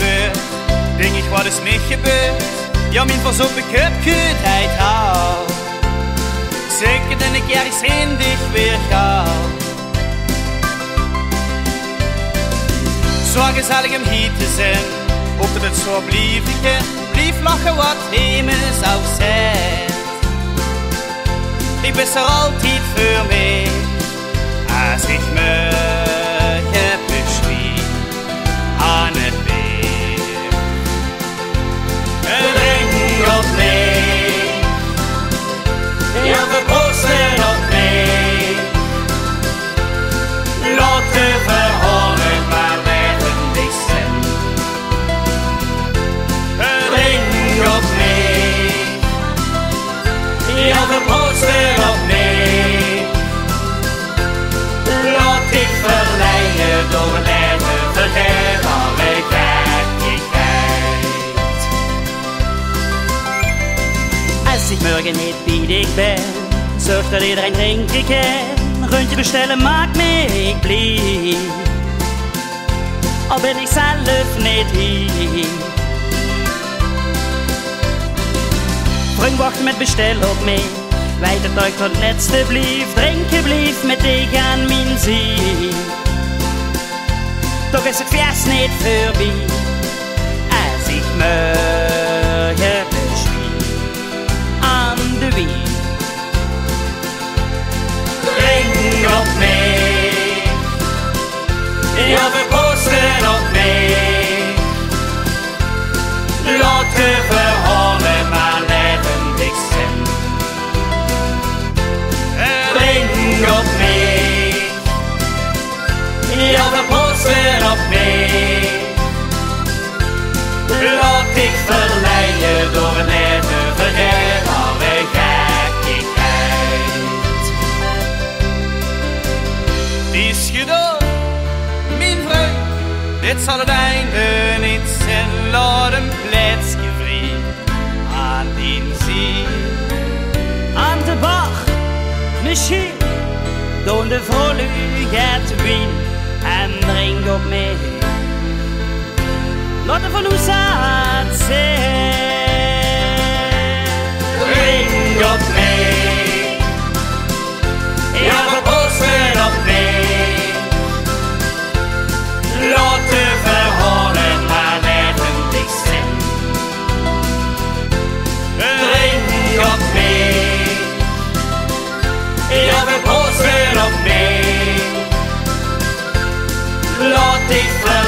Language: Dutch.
gebeurt, denk ik wat is niet gebeurd. Ja, min pas op, ik heb goedheid al. Zeker dat ik ergens in dich weer ga. Zo gezellig om hier te zijn, ook dat het zo blief lachen wat hemel zou zijn. Ik ben er altijd voor mij, als ik me heb beschreven aan het weer. Ring op mij, ja we posten op mij. Laat de verhalen maar werden dicht zijn. Ring op mij, ja we posten op mij. Laat ik verleiden door het leven, vergeet alle gekkigheid. Als ik morgen niet bij dich ben, zorg dat iedereen drinken kan. Rondje bestellen maakt me blij, al ben ik zelf niet hier. Vriend wacht met bestellen op mij, weet dat ik tot laatste blijf. Drinken blijf met dich aan mijn zee. Toch is het feest niet voorbij, als ik morgen beschwien aan de wien. Ring op mij, ja we posten op mij. Laat de verhalen maar levendig zijn. Ring op mij, ja we posten op mij. Laat ik verleiden door het leven, vergeet alle gekkigheid. Die is gedaan, mijn vrouw, dit zal het einde niet zijn. Laat een plaatsje vrij aan die zee. Aan de bar, misschien, door de vrolijkheid wien en drink op mij. Laat de van ons uit zijn. Ring op mij, ja we posten op mij. Laat de verhalen maar levendig zijn. Ring op mij, ja we posten op mij. Laat ik